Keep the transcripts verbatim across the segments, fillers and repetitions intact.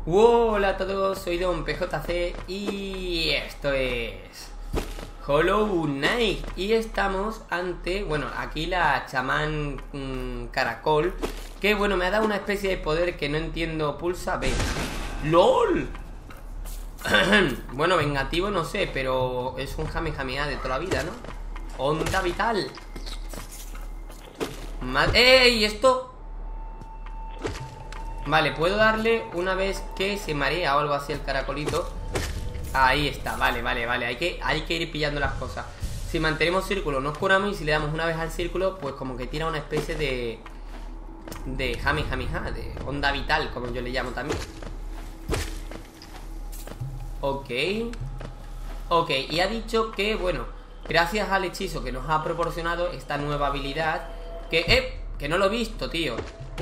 Hola a todos, soy Don P J C y esto es Hollow Knight. Y estamos ante, bueno, aquí la chamán mmm, caracol, que bueno, me ha dado una especie de poder que no entiendo. Pulsa B. ¡LOL! Bueno, vengativo no sé, pero es un Kamehameha de toda la vida, ¿no? Onda vital. Mal... ¡Ey! ¿Esto? Vale, puedo darle una vez que se marea o algo así el caracolito. Ahí está, vale, vale, vale. Hay que, hay que ir pillando las cosas. Si mantenemos círculo nos curamos, y si le damos una vez al círculo, pues como que tira una especie de De Kamehameha, de onda vital, como yo le llamo también. Ok. Ok, y ha dicho que, bueno, gracias al hechizo que nos ha proporcionado esta nueva habilidad, que, eh, que no lo he visto, tío.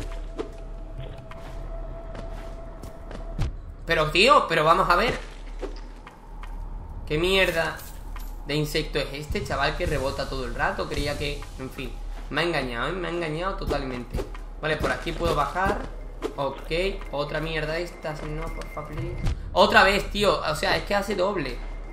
Pero, tío, pero vamos a ver. ¿Qué mierda de insecto es este, chaval, que rebota todo el rato? Creía que... En fin, me ha engañado, ¿eh? Me ha engañado totalmente. Vale, por aquí puedo bajar. Ok, otra mierda de estas. No, por favor, please. Otra vez, tío, o sea, es que hace doble.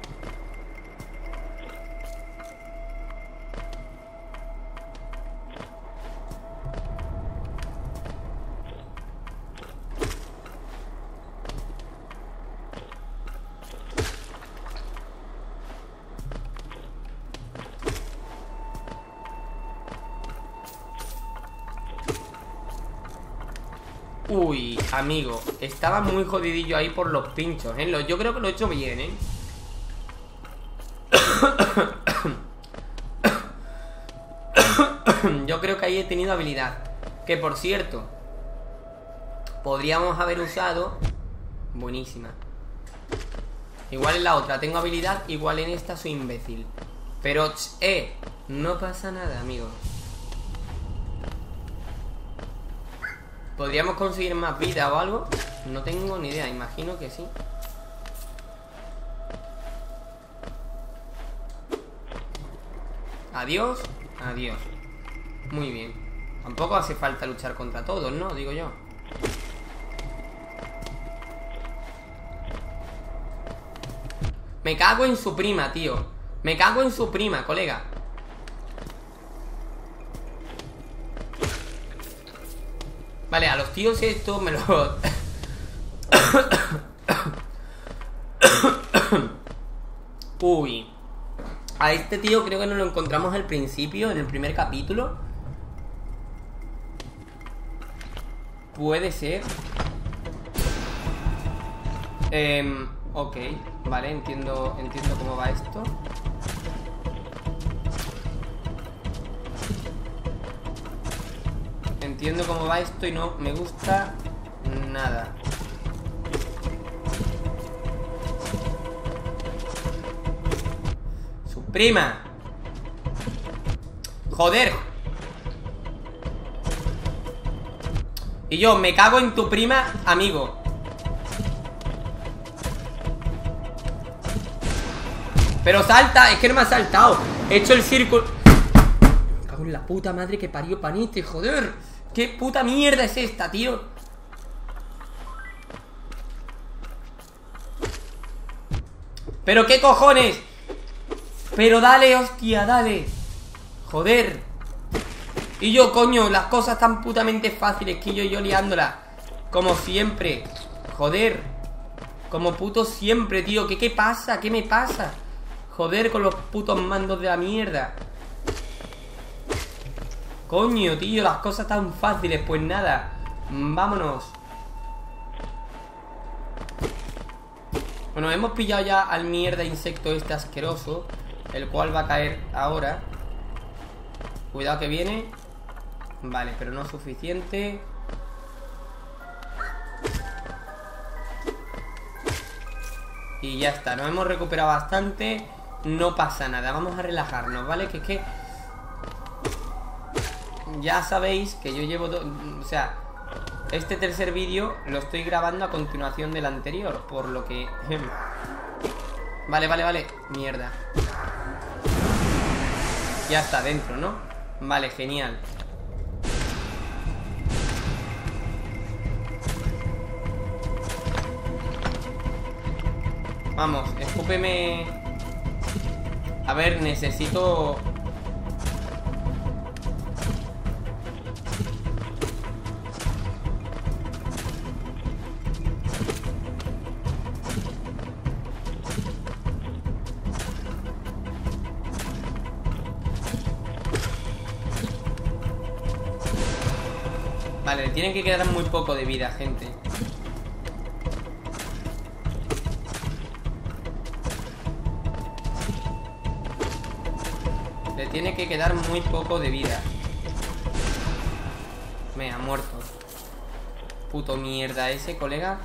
Uy, amigo, estaba muy jodidillo ahí por los pinchos, ¿eh? Yo creo que lo he hecho bien, ¿eh? Yo creo que ahí he tenido habilidad. Que, por cierto, podríamos haber usado... Buenísima. Igual en la otra tengo habilidad, igual en esta soy imbécil. Pero, eh, no pasa nada, amigo. ¿Podríamos conseguir más vida o algo? No tengo ni idea, imagino que sí. Adiós, adiós. Muy bien. Tampoco hace falta luchar contra todos, ¿no? Digo yo. Me cago en su prima, tío. Me cago en su prima, colega. Vale, a los tíos esto me lo... Uy. A este tío creo que nos lo encontramos al principio, en el primer capítulo. Puede ser. Eh, ok, vale, entiendo, entiendo cómo va esto. Entiendo cómo va esto y no me gusta nada. Su prima. Joder. Y yo me cago en tu prima, amigo. Pero salta, es que no me ha saltado. He hecho el círculo. Me cago en la puta madre que parió Panite, joder. ¿Qué puta mierda es esta, tío? ¿Pero qué cojones? Pero dale, hostia, dale. Joder. Y yo, coño, las cosas tan putamente fáciles que yo, yo liándola. Como siempre. Joder. Como puto siempre, tío. ¿Qué, qué pasa? ¿Qué me pasa? Joder con los putos mandos de la mierda. Coño, tío, las cosas tan fáciles. Pues nada, vámonos. Bueno, hemos pillado ya al mierda insecto este asqueroso, el cual va a caer ahora. Cuidado que viene. Vale, pero no es suficiente. Y ya está, nos hemos recuperado bastante. No pasa nada, vamos a relajarnos, ¿vale? Que es que... Ya sabéis que yo llevo... O sea, este tercer vídeo lo estoy grabando a continuación del anterior, por lo que... Vale, vale, vale. Mierda. Ya está dentro, ¿no? Vale, genial. Vamos, escúpeme. A ver, necesito... Vale, le tiene que quedar muy poco de vida, gente. Le tiene que quedar muy poco de vida. Me ha muerto. Puto mierda ese, colega.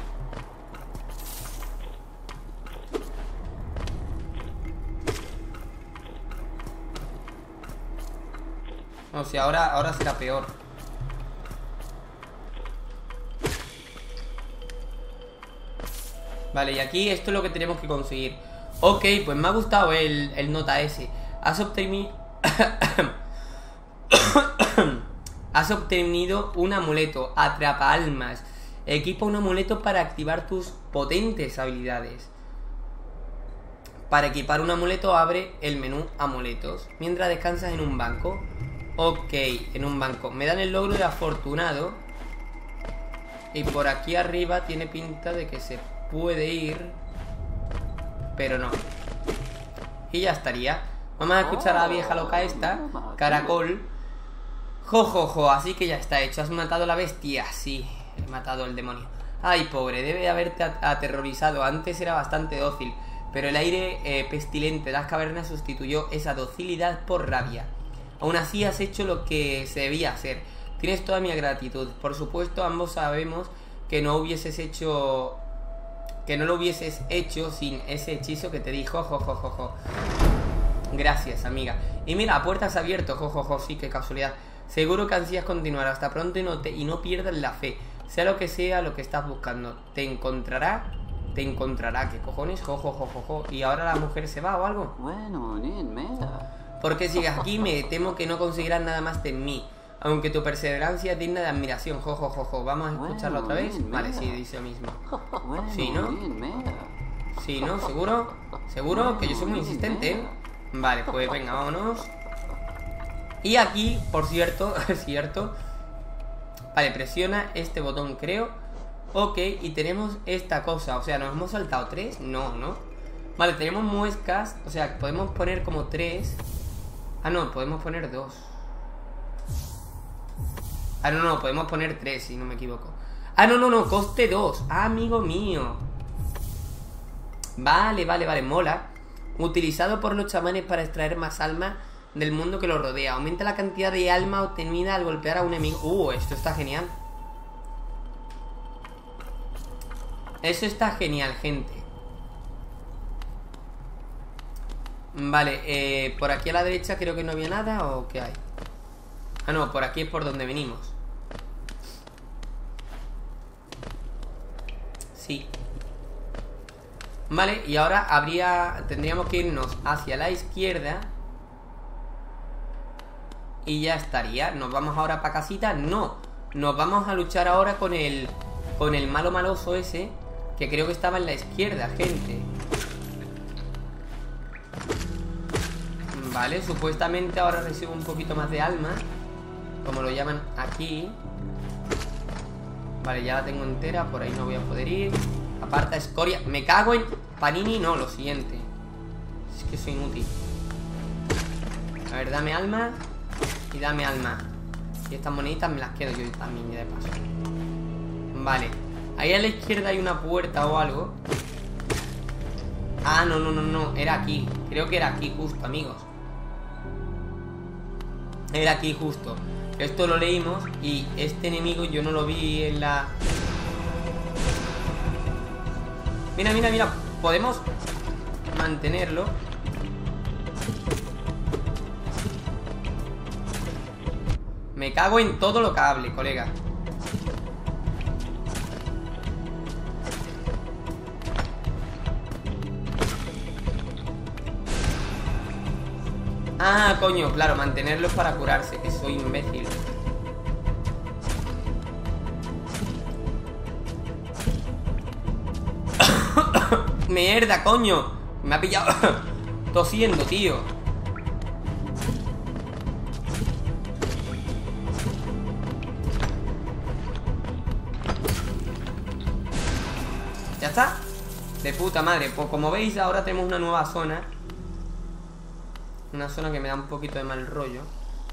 No, si ahora, ahora será peor. Vale, y aquí esto es lo que tenemos que conseguir. Ok, pues me ha gustado el, el nota ese. Has obtenido... Has obtenido un amuleto. Atrapa almas. Equipa un amuleto para activar tus potentes habilidades. Para equipar un amuleto abre el menú amuletos mientras descansas en un banco. Ok, en un banco. Me dan el logro de afortunado. Y por aquí arriba tiene pinta de que se puede ir, pero no. Y ya estaría. Vamos a escuchar a la vieja loca esta. Caracol. Jojojo, jo, jo, así que ya está hecho. ¿Has matado a la bestia? Sí, he matado al demonio. Ay, pobre, debe de haberte aterrorizado. Antes era bastante dócil, pero el aire eh, pestilente de las cavernas sustituyó esa docilidad por rabia. Aún así has hecho lo que se debía hacer. Tienes toda mi gratitud. Por supuesto, ambos sabemos que no hubieses hecho... Que no lo hubieses hecho sin ese hechizo que te dijo, jojojojo. Jo, jo, jo. Gracias, amiga. Y mira, puertas abiertas, jojojo, jo, jo, sí, qué casualidad. Seguro que ansías continuar. Hasta pronto y no, te, y no pierdas la fe. Sea lo que sea lo que estás buscando. Te encontrará. Te encontrará. ¿Qué cojones? Jojojojo. Jo, jo, jo. ¿Y ahora la mujer se va o algo? Bueno, bien, mira. ¿Por qué sigues aquí? Me temo que no conseguirás nada más de mí. Aunque tu perseverancia es digna de admiración. Jojojojo. Jo, jo, jo. Vamos a escucharlo otra vez. Vale, sí, dice lo mismo. Sí, ¿no? Sí, ¿no? ¿Seguro? ¿Seguro? Que yo soy muy insistente, ¿eh? Vale, pues venga, vámonos. Y aquí, por cierto, es cierto. Vale, presiona este botón, creo. Ok, y tenemos esta cosa. O sea, ¿nos hemos saltado tres? No, ¿no? Vale, tenemos muescas. O sea, podemos poner como tres. Ah, no, podemos poner dos. Ah, no, no, podemos poner tres, si no me equivoco. Ah, no, no, no, coste dos. Ah, amigo mío. Vale, vale, vale, mola. Utilizado por los chamanes para extraer más alma del mundo que lo rodea. Aumenta la cantidad de alma obtenida al golpear a un enemigo. Uh, esto está genial. Eso está genial, gente. Vale, eh, por aquí a la derecha creo que no había nada. ¿O qué hay? Ah, no, por aquí es por donde venimos. Sí. Vale, y ahora habría... Tendríamos que irnos hacia la izquierda. Y ya estaría. ¿Nos vamos ahora para casita? No. Nos vamos a luchar ahora con el... Con el malo maloso ese, que creo que estaba en la izquierda, gente. Vale, supuestamente ahora recibo un poquito más de alma, como lo llaman aquí. Vale, ya la tengo entera. Por ahí no voy a poder ir. Aparta escoria. Me cago en... Panini, no, lo siguiente. Es que soy inútil. A ver, dame alma. Y dame alma. Y estas moneditas me las quedo yo también, ya de paso. Vale. Ahí a la izquierda hay una puerta o algo. Ah, no, no, no, no. Era aquí. Creo que era aquí justo, amigos. Era aquí justo. Esto lo leímos. Y este enemigo yo no lo vi en la... Mira, mira, mira. Podemos mantenerlo. Me cago en todo lo que hable, colega. Ah, coño, claro, mantenerlo es para curarse. Que soy imbécil. Mierda, coño. Me ha pillado tosiendo, tío. ¿Ya está? De puta madre. Pues como veis, ahora tenemos una nueva zona. Una zona que me da un poquito de mal rollo.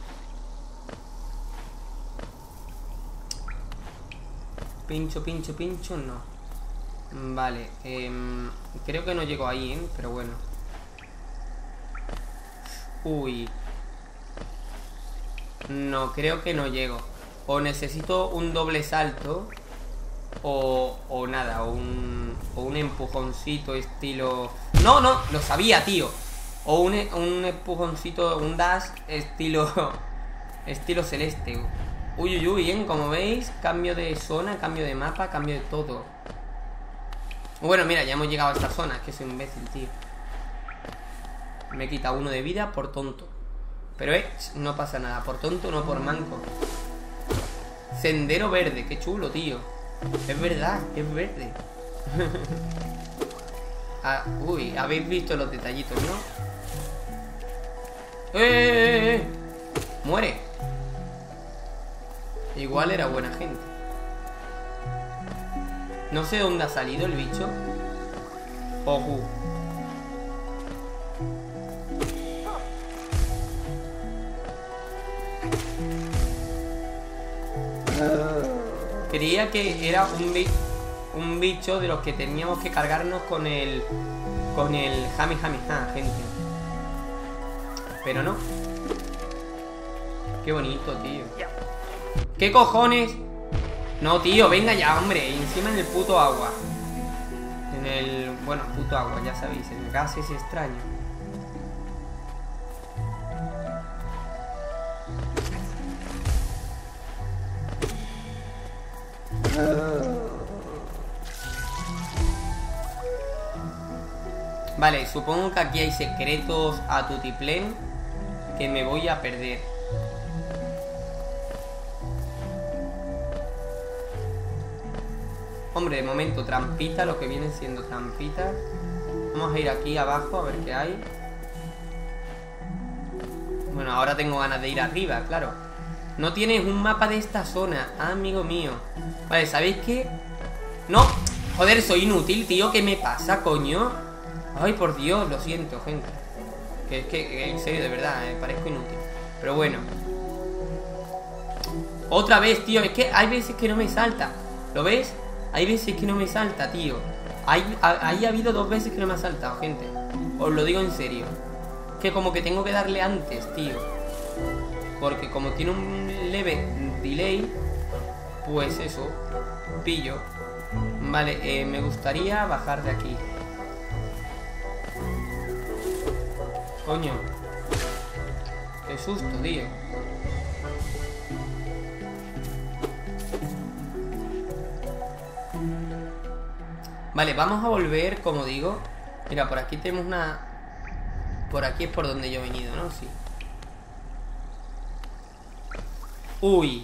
Pincho, pincho, pincho, no. Vale, eh, creo que no llego ahí, ¿eh? Pero bueno. Uy. No, creo que no llego. O necesito un doble salto O, o nada, o un, o un empujoncito estilo... No, no, lo sabía, tío. O un, un empujoncito, un dash estilo... Estilo celeste. Uy, uy, uy, bien, como veis, cambio de zona, cambio de mapa, cambio de todo. Bueno, mira, ya hemos llegado a esta zona. Es que soy imbécil, tío. Me he quitado uno de vida por tonto. Pero eh, no pasa nada, por tonto, no por manco. Sendero verde, qué chulo, tío. Es verdad, es verde. Ah, uy, habéis visto los detallitos, ¿no? ¡Eh, eh, eh! ¡Muere! Igual era buena gente. No sé dónde ha salido el bicho. Ojo. Creía que era un, bi un bicho de los que teníamos que cargarnos con el... Con el Jami Jami Ha, gente. Pero no. Qué bonito, tío. ¿Qué cojones? No, tío, venga ya, hombre. Encima en el puto agua. En el... Bueno, puto agua, ya sabéis. El gas es extraño. Vale, supongo que aquí hay secretos a tutiplén que me voy a perder. Hombre, de momento trampita, lo que vienen siendo trampitas. Vamos a ir aquí abajo a ver qué hay. Bueno, ahora tengo ganas de ir arriba, claro. No tienes un mapa de esta zona, amigo mío. Vale, ¿sabéis qué? No, joder, soy inútil, tío. ¿Qué me pasa, coño? Ay, por Dios, lo siento, gente. Que es que, en serio, de verdad, me parezco inútil. Pero bueno. Otra vez, tío. Es que hay veces que no me salta. ¿Lo ves? Hay veces que no me salta, tío. Ahí ha, ha habido dos veces que no me ha saltado, gente. Os lo digo en serio. Que como que tengo que darle antes, tío. Porque como tiene un leve delay, pues eso, pillo. Vale, eh, me gustaría bajar de aquí. Coño. Qué susto, tío. Vale, vamos a volver, como digo. Mira, por aquí tenemos una... Por aquí es por donde yo he venido, ¿no? Sí. Uy.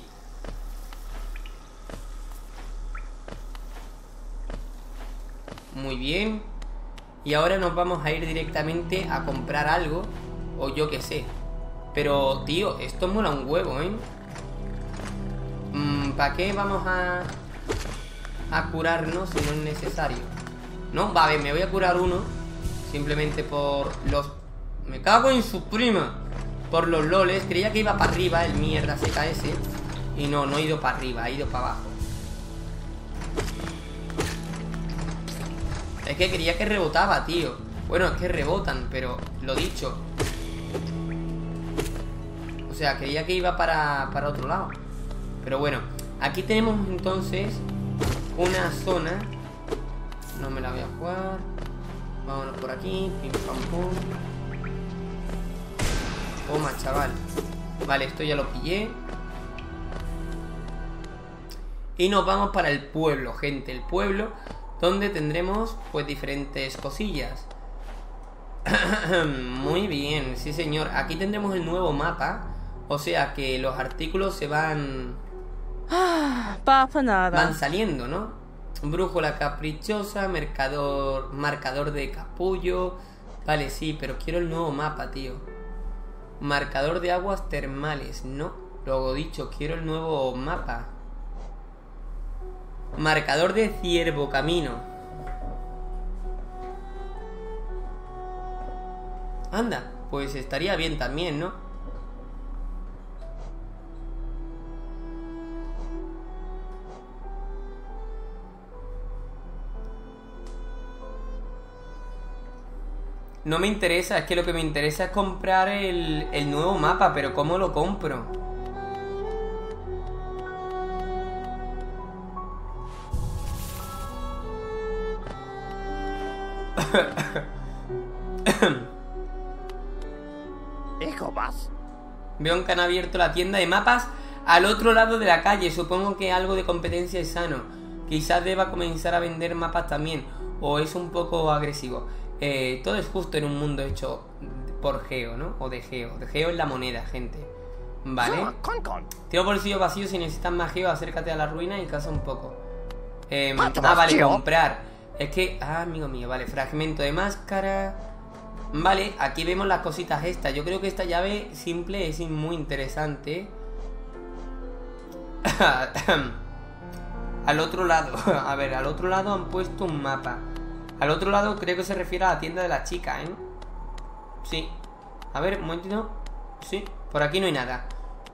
Muy bien. Y ahora nos vamos a ir directamente a comprar algo. O yo qué sé. Pero, tío, esto mola un huevo, ¿eh? Mm, ¿para qué vamos a... a curarnos si no es necesario? No, vale, me voy a curar uno. Simplemente por los... Me cago en su prima. Por los loles, creía que iba para arriba el mierda Z K S. Y no, no he ido para arriba, he ido para abajo. Es que creía que rebotaba, tío. Bueno, es que rebotan, pero lo dicho. O sea, creía que iba para, para otro lado. Pero bueno, aquí tenemos entonces una zona. No me la voy a jugar. Vámonos por aquí, pim pam pum. Toma, chaval. Vale, esto ya lo pillé. Y nos vamos para el pueblo, gente. El pueblo donde tendremos pues diferentes cosillas. Muy bien, sí señor. Aquí tendremos el nuevo mapa. O sea que los artículos se van... Ah, Van Van saliendo, ¿no? Brújula caprichosa, mercador, marcador de capullo. Vale, sí, pero quiero el nuevo mapa, tío. Marcador de aguas termales, no. Luego dicho, quiero el nuevo mapa. Marcador de ciervo camino. Anda, pues estaría bien también, ¿no? No me interesa, es que lo que me interesa es comprar el, el nuevo mapa, pero ¿cómo lo compro? Hijo más. Veo que han abierto la tienda de mapas al otro lado de la calle. Supongo que algo de competencia es sano. Quizás deba comenzar a vender mapas también. O es un poco agresivo. Eh, todo es justo en un mundo hecho por Geo, ¿no? O de Geo. De Geo es la moneda, gente. ¿Vale? Tengo bolsillos vacíos. Si necesitas más Geo, acércate a la ruina y casa un poco. Eh, ah, vale, comprar. Es que... Ah, amigo mío, vale. Fragmento de máscara. Vale, aquí vemos las cositas estas. Yo creo que esta llave simple es muy interesante. Al otro lado. A ver, al otro lado han puesto un mapa. Al otro lado creo que se refiere a la tienda de la chica, ¿eh? Sí. A ver, un momentito. Sí, por aquí no hay nada.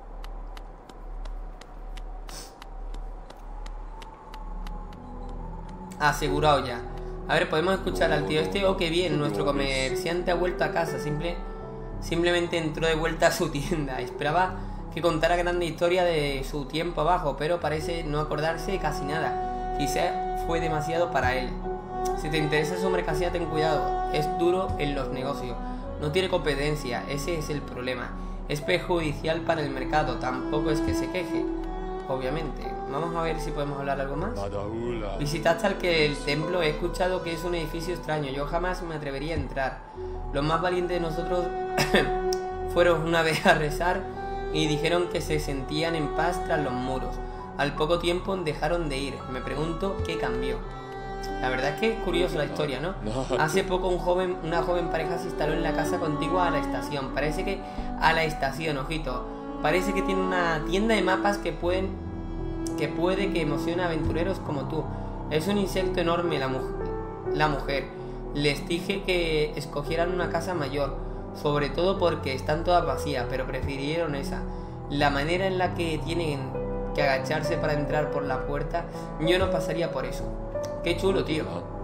Asegurado ya. A ver, podemos escuchar al tío este. Oh, qué bien, nuestro comerciante ha vuelto a casa. Simple, Simplemente entró de vuelta a su tienda. Esperaba que contara grande historia de su tiempo abajo, pero parece no acordarse de casi nada. Quizá fue demasiado para él. Si te interesa su mercancía, ten cuidado. Es duro en los negocios. No tiene competencia, ese es el problema. Es perjudicial para el mercado. Tampoco es que se queje, obviamente. Vamos a ver si podemos hablar algo más. Visitaste al que el templo. He escuchado que es un edificio extraño. Yo jamás me atrevería a entrar. Los más valientes de nosotros fueron una vez a rezar y dijeron que se sentían en paz tras los muros. Al poco tiempo dejaron de ir. Me pregunto qué cambió. La verdad es que es curiosa la historia, ¿no? Hace poco un joven, una joven pareja se instaló en la casa contigua a la estación. Parece que a la estación, ojito. Parece que tiene una tienda de mapas que pueden que puede que emocione a aventureros como tú. Es un insecto enorme la, mu la mujer. Les dije que escogieran una casa mayor, sobre todo porque están todas vacías, pero prefirieron esa. La manera en la que tienen que agacharse para entrar por la puerta, yo no pasaría por eso. Qué chulo, tío.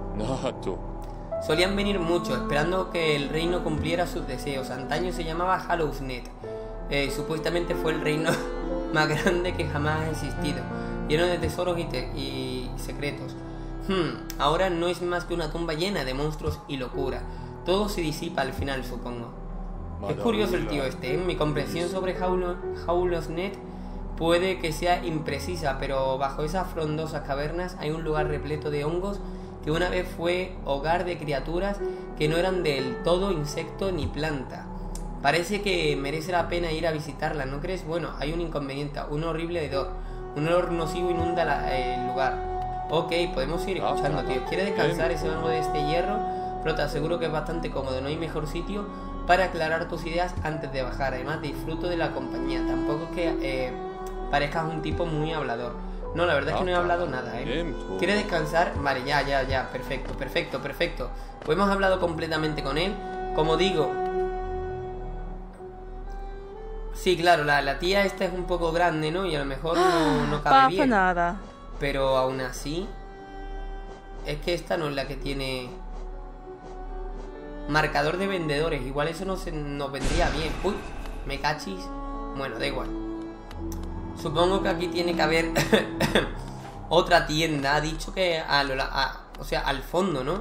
Solían venir mucho, esperando que el reino cumpliera sus deseos. Antaño se llamaba Hallowsnet. Eh, supuestamente fue el reino más grande que jamás ha existido, lleno de tesoros y, te y secretos. Hmm, ahora no es más que una tumba llena de monstruos y locura. Todo se disipa al final, supongo. Es curioso el tío este, ¿eh? Mi comprensión sobre Hallowsnet puede que sea imprecisa, pero bajo esas frondosas cavernas hay un lugar repleto de hongos que una vez fue hogar de criaturas que no eran del todo insecto ni planta. Parece que merece la pena ir a visitarla, ¿no crees? Bueno, hay un inconveniente, un horrible hedor. Un olor nocivo inunda la, eh, el lugar. Ok, podemos ir escuchando, tío. ¿Quieres descansar ese banco de este hierro? Pero te aseguro que es bastante cómodo. No hay mejor sitio para aclarar tus ideas antes de bajar. Además, disfruto de la compañía. Tampoco es que eh, parezcas un tipo muy hablador. No, la verdad es que no he hablado nada, ¿eh? ¿Quieres descansar? Vale, ya, ya, ya. Perfecto, perfecto, perfecto. Pues hemos hablado completamente con él. Como digo... Sí, claro, la, la tía esta es un poco grande, ¿no? Y a lo mejor no, no cabe bien. Nada. Pero aún así... Es que esta no es la que tiene... Marcador de vendedores. Igual eso no se, nos vendría bien. Uy, me cachis. Bueno, da igual. Supongo que aquí tiene que haber otra tienda. Ha dicho que a lo, a, o sea, al fondo, ¿no?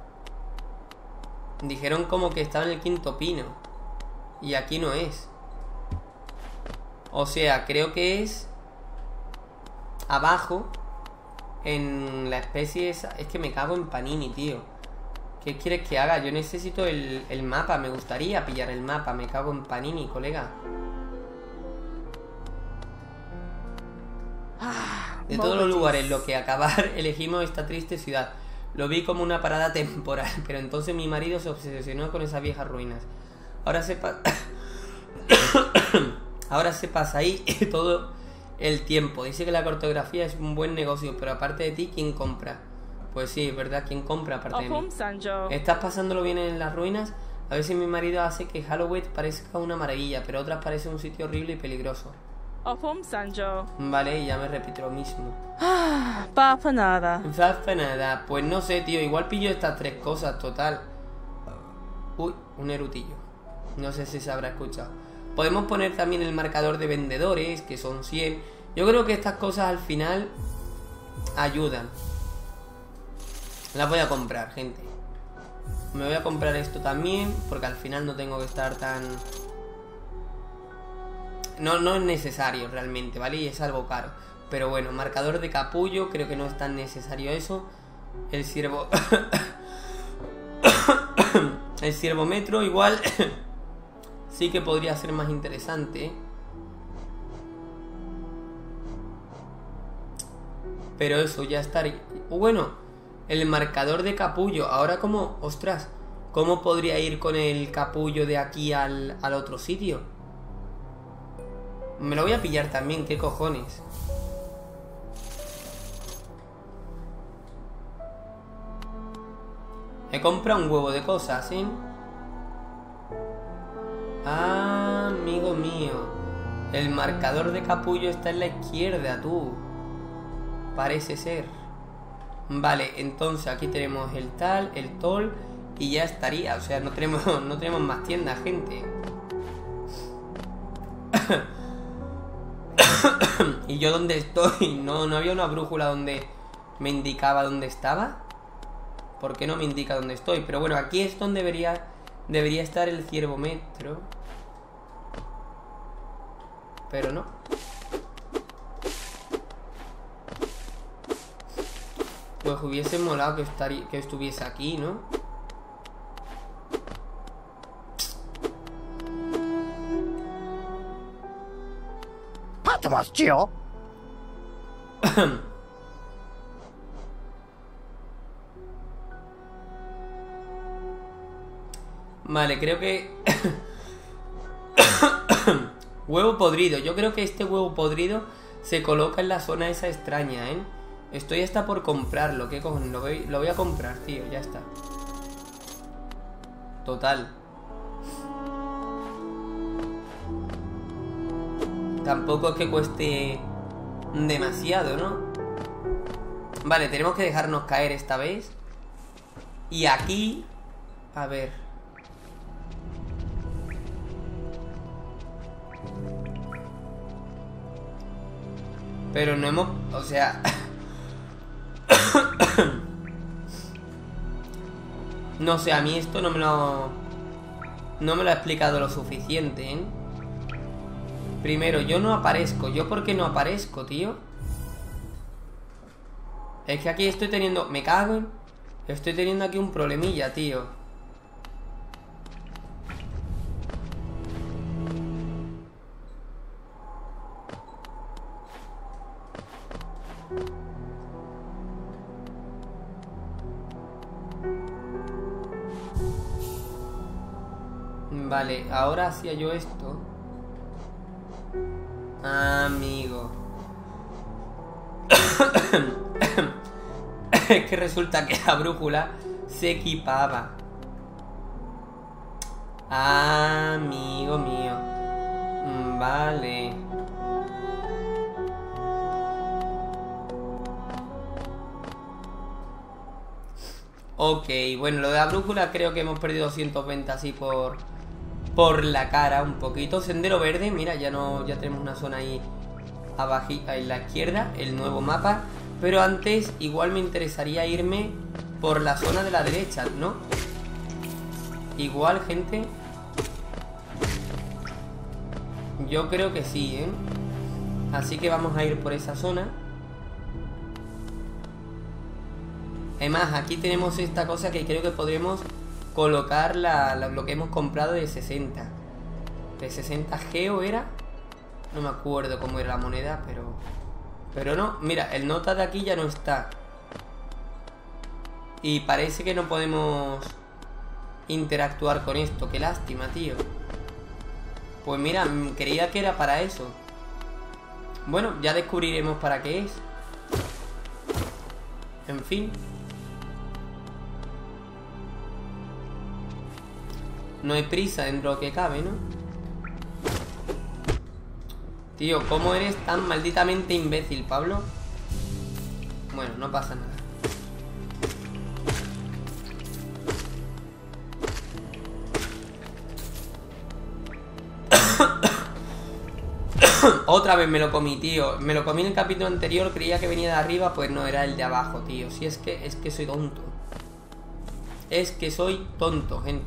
Dijeron como que estaba en el quinto pino. Y aquí no es. O sea, creo que es abajo. En la especie esa. Es que me cago en Panini, tío. ¿Qué quieres que haga? Yo necesito el, el mapa. Me gustaría pillar el mapa. Me cago en Panini, colega. Ah, De todos los lugares en los que acabar, elegimos esta triste ciudad. Lo vi como una parada temporal, pero entonces mi marido se obsesionó con esas viejas ruinas. Ahora se pasa... Ahora se pasa ahí todo el tiempo. Dice que la cartografía es un buen negocio, pero aparte de ti, ¿quién compra? Pues sí, es verdad, ¿quién compra aparte de mí? ¿Estás pasándolo bien en las ruinas? A veces mi marido hace que Halloween parezca una maravilla, pero otras parece un sitio horrible y peligroso. Vale, y ya me repito lo mismo. Ah, pasa nada. Pasa nada. Pues no sé, tío, igual pillo estas tres cosas, total. Uy, un erutillo. No sé si se habrá escuchado. Podemos poner también el marcador de vendedores, que son cien. Yo creo que estas cosas al final ayudan. Las voy a comprar, gente. Me voy a comprar esto también, porque al final no tengo que estar tan... No, no es necesario realmente, ¿vale? Y es algo caro. Pero bueno, marcador de capullo, creo que no es tan necesario eso. El ciervo... El ciervómetro igual... Sí que podría ser más interesante. Pero eso, ya estaría... Bueno, el marcador de capullo. Ahora como... Ostras, ¿cómo podría ir con el capullo de aquí al, al otro sitio? Me lo voy a pillar también, ¿qué cojones? He comprado un huevo de cosas, ¿eh? Ah, amigo mío. El marcador de capullo está en la izquierda, tú. Parece ser. Vale, entonces aquí tenemos el tal, el tol. Y ya estaría, o sea, no tenemos, no tenemos más tiendas, gente. ¿Y yo dónde estoy? No, no había una brújula donde me indicaba dónde estaba. ¿Por qué no me indica dónde estoy? Pero bueno, aquí es donde debería, debería estar el ciervómetro. Pero no. Pues hubiese molado que, estaría, que estuviese aquí, ¿no? ¡Patmas, tío! Vale, creo que... Huevo podrido. Yo creo que este huevo podrido se coloca en la zona esa extraña, ¿eh? Estoy hasta por comprarlo. ¿Qué cojones? Lo voy, lo voy a comprar, tío. Ya está. Total. Tampoco es que cueste demasiado, ¿no? Vale, tenemos que dejarnos caer esta vez. Y aquí... A ver... Pero no hemos... O sea... No sé, a mí esto no me lo... No me lo ha explicado lo suficiente, ¿eh? Primero, yo no aparezco. ¿Yo por qué no aparezco, tío? Es que aquí estoy teniendo... Me cago en... Estoy teniendo aquí un problemilla, tío. Vale, ahora hacía yo esto. Amigo. Es que resulta que la brújula se equipaba. Amigo mío. Vale. Ok, bueno, lo de la brújula creo que hemos perdido doscientos veinte así por... Por la cara un poquito. Sendero verde, mira, ya no ya tenemos una zona ahí abajo, en la izquierda, el nuevo mapa. Pero antes igual me interesaría irme por la zona de la derecha, ¿no? Igual, gente. Yo creo que sí, ¿eh? Así que vamos a ir por esa zona. Además, aquí tenemos esta cosa que creo que podremos colocar la, la, lo que hemos comprado de sesenta. De sesenta geo era. No me acuerdo cómo era la moneda, pero Pero no, mira, el nota de aquí ya no está. Y parece que no podemos interactuar con esto. Qué lástima, tío. Pues mira, creía que era para eso. Bueno, ya descubriremos para qué es. En fin. No hay prisa dentro de lo que cabe, ¿no? Tío, ¿cómo eres tan malditamente imbécil, Pablo? Bueno, no pasa nada. Otra vez me lo comí, tío. Me lo comí en el capítulo anterior. Creía que venía de arriba. Pues no, era el de abajo, tío. Si es que, es que soy tonto. Es que soy tonto, gente.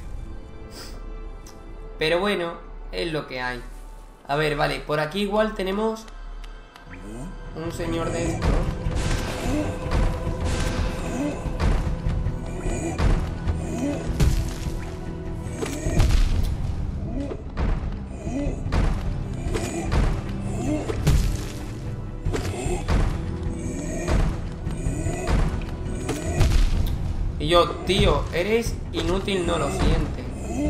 Pero bueno, es lo que hay. A ver, vale, por aquí igual tenemos un señor de estos. Y yo, tío, eres inútil, no lo sientes.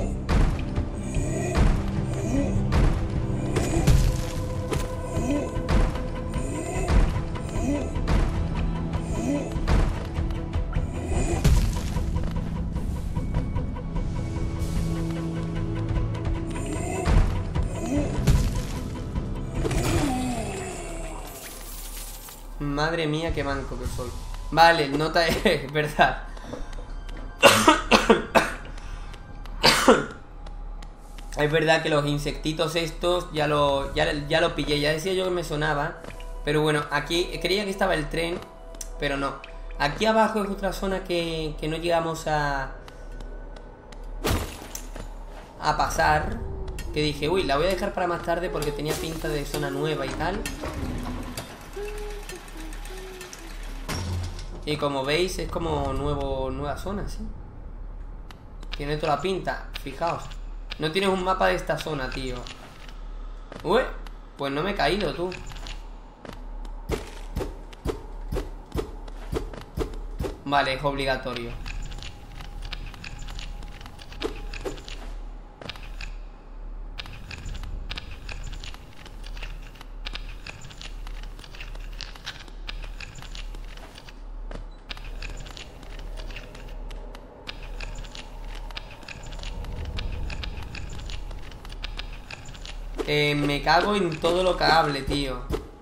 Madre mía, qué manco que soy. Vale, nota es verdad. Es verdad que los insectitos estos ya lo, ya, ya lo pillé. Ya decía yo que me sonaba. Pero bueno, aquí creía que estaba el tren, pero no. Aquí abajo es otra zona que, que no llegamos a A pasar. Que dije, uy, la voy a dejar para más tarde porque tenía pinta de zona nueva y tal. Y como veis es como nuevo, nueva zona, ¿sí? Tiene toda la pinta, fijaos. No tienes un mapa de esta zona, tío. Uy, pues no me he caído, tú. Vale, es obligatorio. Eh, me cago en todo lo cagable, tío.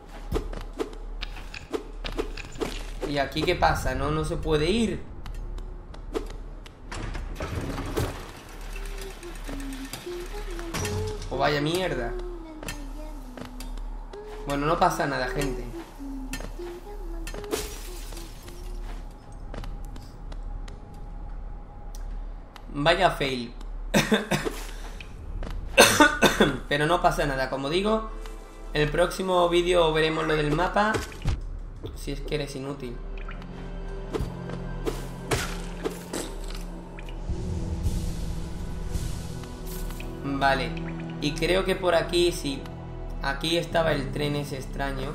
¿Y aquí qué pasa? ¿No, no se puede ir? Oh, vaya mierda. Bueno, no pasa nada, gente. Vaya fail. Pero no pasa nada, como digo. En el próximo vídeo veremos lo del mapa. Si es que eres inútil. Vale. Y creo que por aquí sí. Aquí estaba el tren ese extraño.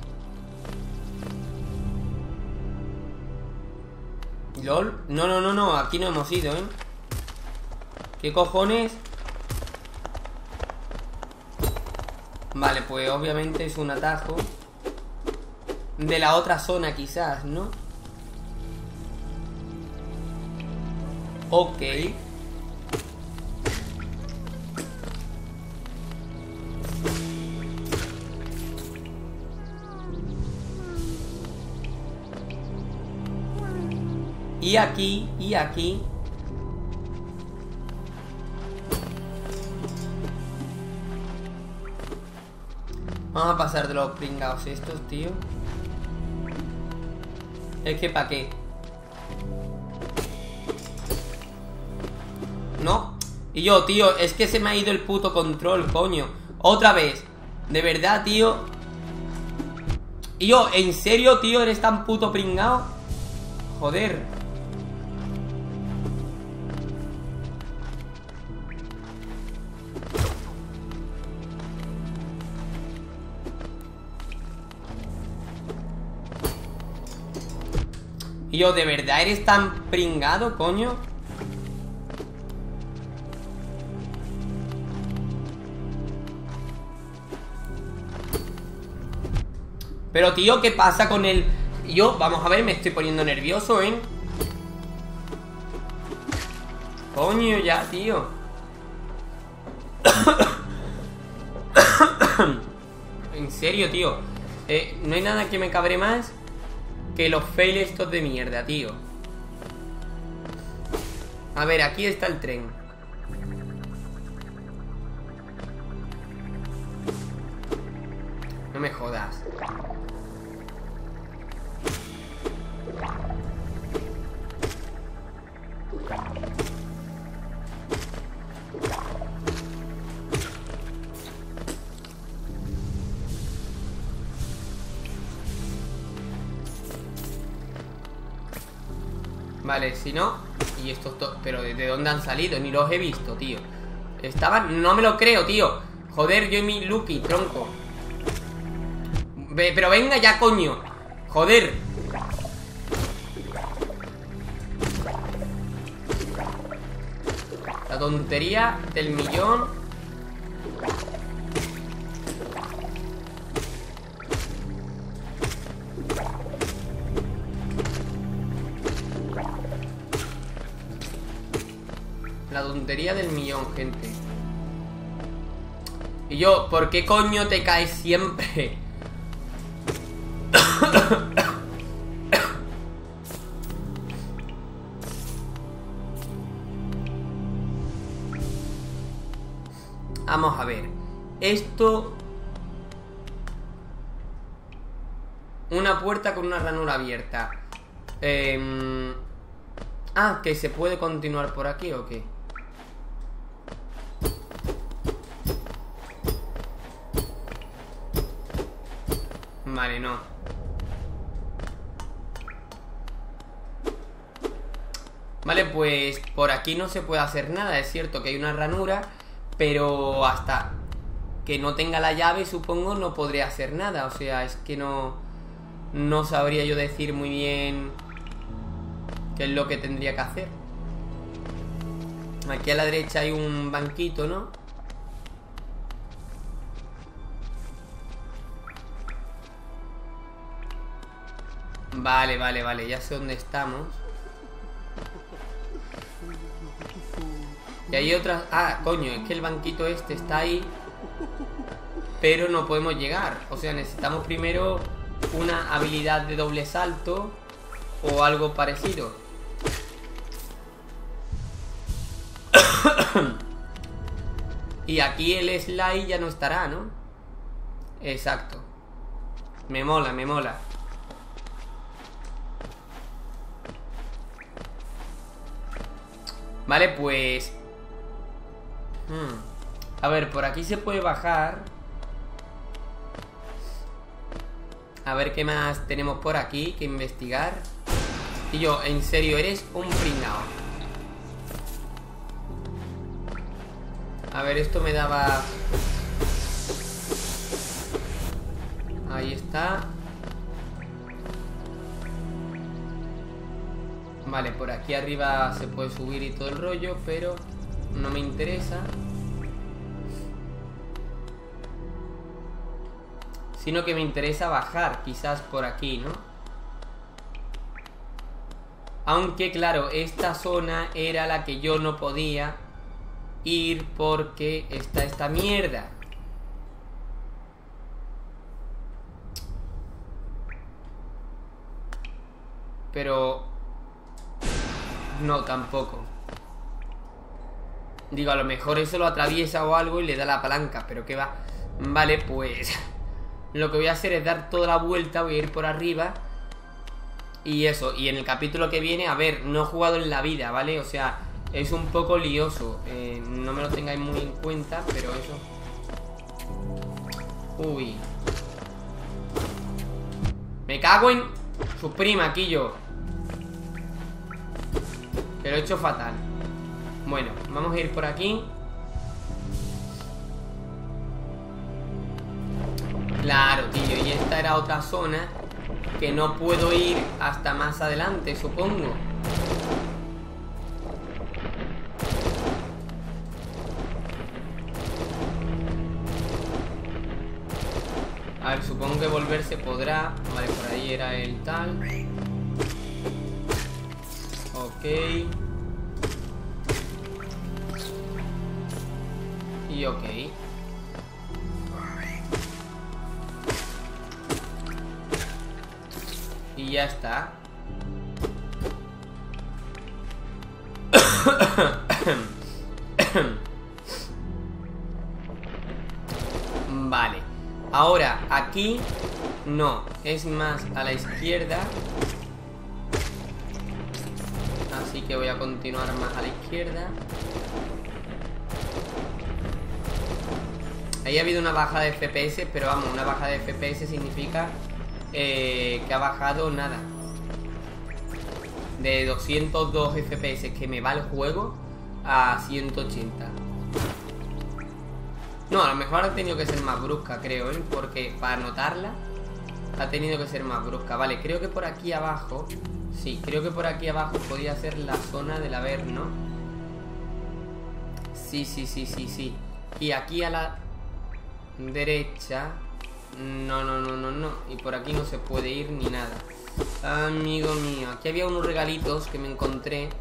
¿Lol? No, no, no, no. Aquí no hemos ido, ¿eh? ¿Qué cojones? Vale, pues obviamente es un atajo de la otra zona quizás, ¿no? Ok. Y aquí, y aquí. Vamos a pasar de los pringados estos, tío. Es que ¿para qué? No. Y yo, tío, es que se me ha ido el puto control, coño. Otra vez. De verdad, tío. Y yo, ¿en serio, tío? ¿Eres tan puto pringado? Joder. Tío, ¿de verdad eres tan pringado, coño? Pero, tío, ¿qué pasa con el...? Yo, vamos a ver, me estoy poniendo nervioso, ¿eh? Coño, ya, tío. En serio, tío. Eh, no hay nada que me cabre más que los fails estos de mierda, tío. A ver, aquí está el tren. No me jodas. Vale, si no. Y estos dos. Pero ¿de dónde han salido? Ni los he visto, tío. Estaban. No me lo creo, tío. Joder, yo y mi Lucky, tronco. Ve, pero venga ya, coño. Joder. La tontería del millón. La tontería del millón, gente. Y yo, ¿por qué coño te caes siempre? Vamos a ver. Esto... Una puerta con una ranura abierta. Eh... Ah, que se puede continuar por aquí o qué. Vale, no. Vale, pues por aquí no se puede hacer nada. Es cierto que hay una ranura, pero hasta que no tenga la llave, supongo, no podré hacer nada. O sea, es que no... No sabría yo decir muy bien qué es lo que tendría que hacer. Aquí a la derecha hay un banquito, ¿no? Vale, vale, vale, ya sé dónde estamos. Y hay otras... Ah, coño, es que el banquito este está ahí, pero no podemos llegar. O sea, necesitamos primero una habilidad de doble salto o algo parecido. Y aquí el slide ya no estará, ¿no? Exacto. Me mola, me mola. Vale, pues... Hmm. A ver, por aquí se puede bajar. A ver qué más tenemos por aquí que investigar. Y yo, en serio, eres un pringao. A ver, esto me daba... Ahí está. Vale, por aquí arriba se puede subir y todo el rollo, pero no me interesa. Sino que me interesa bajar, quizás por aquí, ¿no? Aunque, claro, esta zona era la que yo no podía ir porque está esta mierda. Pero... no, tampoco. Digo, a lo mejor eso lo atraviesa o algo y le da la palanca, pero qué va. Vale, pues... lo que voy a hacer es dar toda la vuelta, voy a ir por arriba. Y eso, y en el capítulo que viene, a ver, no he jugado en la vida, ¿vale? O sea, es un poco lioso. eh, No me lo tengáis muy en cuenta, pero eso... Uy. Me cago en su prima, aquí yo. Que lo he hecho fatal. Bueno, vamos a ir por aquí. Claro, tío, y esta era otra zona que no puedo ir hasta más adelante, supongo. A ver, supongo que volverse podrá. Vale, por ahí era el tal. Ok. Y ok. Y ya está. Vale. Ahora, aquí no, es más a la izquierda. Así que voy a continuar más a la izquierda. Ahí ha habido una baja de F P S, pero vamos, una baja de F P S significa eh, que ha bajado nada. De doscientos dos F P S que me va el juego a ciento ochenta. No, a lo mejor ha tenido que ser más brusca, creo, ¿eh? Porque para notarla ha tenido que ser más brusca. Vale, creo que por aquí abajo. Sí, creo que por aquí abajo podía ser la zona del Averno. Sí, sí, sí, sí, sí. Y aquí a la derecha. No, no, no, no, no. Y por aquí no se puede ir ni nada. Amigo mío, aquí había unos regalitos que me encontré,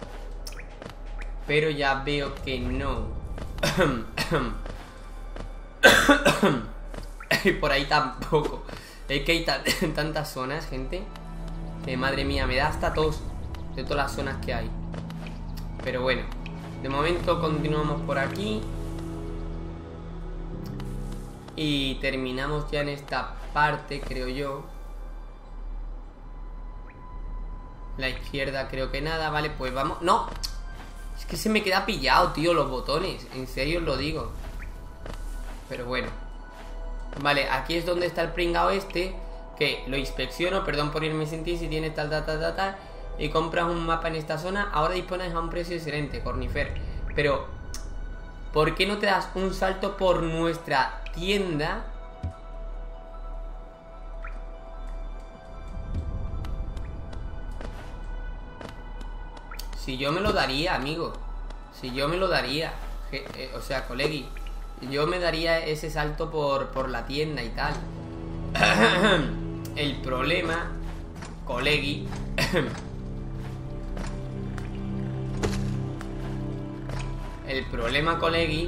pero ya veo que no. Y por ahí tampoco. Es que hay tantas zonas, gente, que madre mía, me da hasta tos de todas las zonas que hay. Pero bueno, de momento continuamos por aquí y terminamos ya en esta parte, creo yo. La izquierda creo que nada. Vale, pues vamos. ¡No! Es que se me queda pillado, tío, los botones. En serio os lo digo. Pero bueno. Vale, aquí es donde está el pringao este, que lo inspecciono, perdón por irme sin ti, si tienes tal, tal, tal, tal, tal, y compras un mapa en esta zona. Ahora dispones a un precio excelente, Cornifer. Pero ¿por qué no te das un salto por nuestra tienda? Si yo me lo daría, amigo. Si yo me lo daría. Je, eh, o sea, colegui. Yo me daría ese salto por, por la tienda y tal. El problema, colegui, el problema, colegui,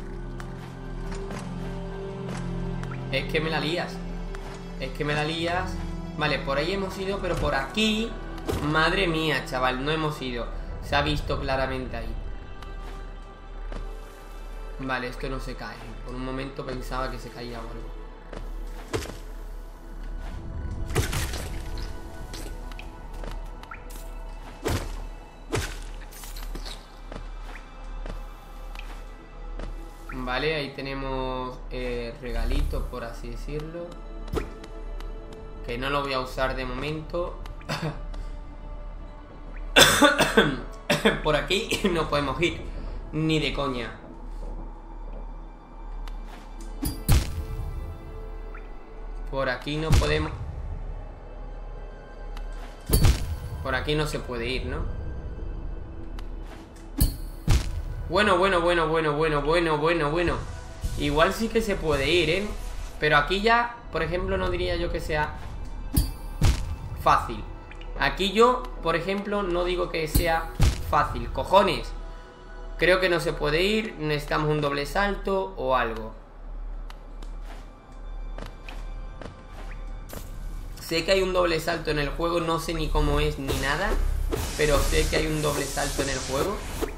es que me la lías. Es que me la lías. Vale, por ahí hemos ido, pero por aquí, madre mía, chaval, no hemos ido. Se ha visto claramente ahí. Vale, esto no se cae. Por un momento pensaba que se caía o algo. Vale, ahí tenemos eh, regalito, por así decirlo, que no lo voy a usar de momento. Por aquí no podemos ir ni de coña. Por aquí no podemos. Por aquí no se puede ir, ¿no? Bueno, bueno, bueno, bueno, bueno, bueno, bueno, bueno. Igual sí que se puede ir, ¿eh? Pero aquí ya, por ejemplo, no diría yo que sea fácil. Aquí yo, por ejemplo, no digo que sea fácil. Cojones. Creo que no se puede ir. Necesitamos un doble salto o algo. Sé que hay un doble salto en el juego. No sé ni cómo es ni nada, pero sé que hay un doble salto en el juego.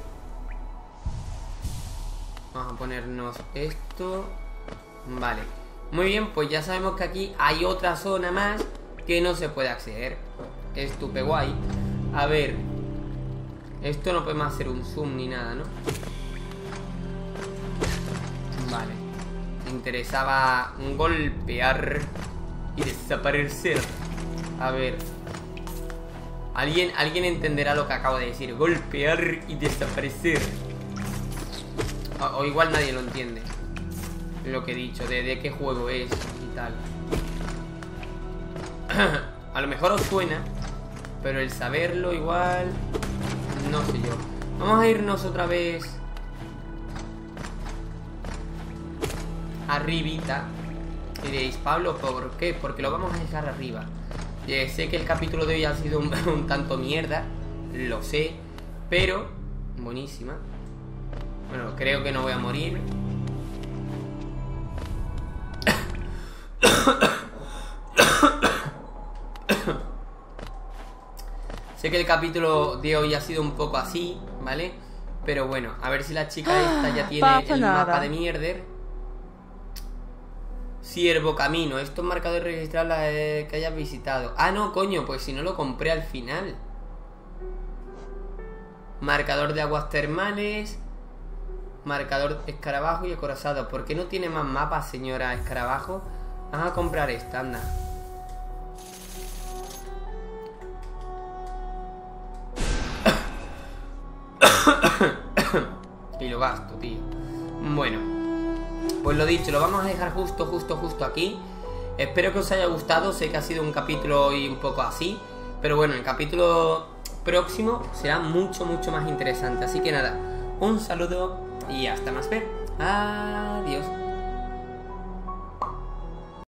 Vamos a ponernos esto. Vale. Muy bien, pues ya sabemos que aquí hay otra zona más que no se puede acceder. Estupe guay. A ver. Esto no podemos hacer un zoom ni nada, ¿no? Vale. Me interesaba golpear y desaparecer. A ver. ¿Alguien, alguien entenderá lo que acabo de decir. Golpear y desaparecer. O, o igual nadie lo entiende. Lo que he dicho, de, de qué juego es y tal. A lo mejor os suena, pero el saberlo igual... No sé yo. Vamos a irnos otra vez arribita. Y diréis, Pablo, ¿por qué? Porque lo vamos a dejar arriba. eh, Sé que el capítulo de hoy ha sido un, un tanto mierda, lo sé, pero buenísima. Bueno, creo que no voy a morir. Sé que el capítulo de hoy ha sido un poco así, ¿vale? Pero bueno, a ver si la chica esta ya tiene pasa el nada. mapa de mierder. Ciervo Camino. Estos marcadores registrados la, eh, que hayas visitado. Ah, no, coño, pues si no lo compré al final. Marcador de aguas termales. Marcador escarabajo y acorazado. ¿Por qué no tiene más mapas, señora escarabajo? Vamos a comprar esta, anda. Y lo gasto, tío. Bueno, pues lo dicho, lo vamos a dejar justo, justo, justo aquí. Espero que os haya gustado. Sé que ha sido un capítulo hoy un poco así, pero bueno, el capítulo próximo será mucho, mucho más interesante. Así que nada, un saludo y hasta más ver. Adiós.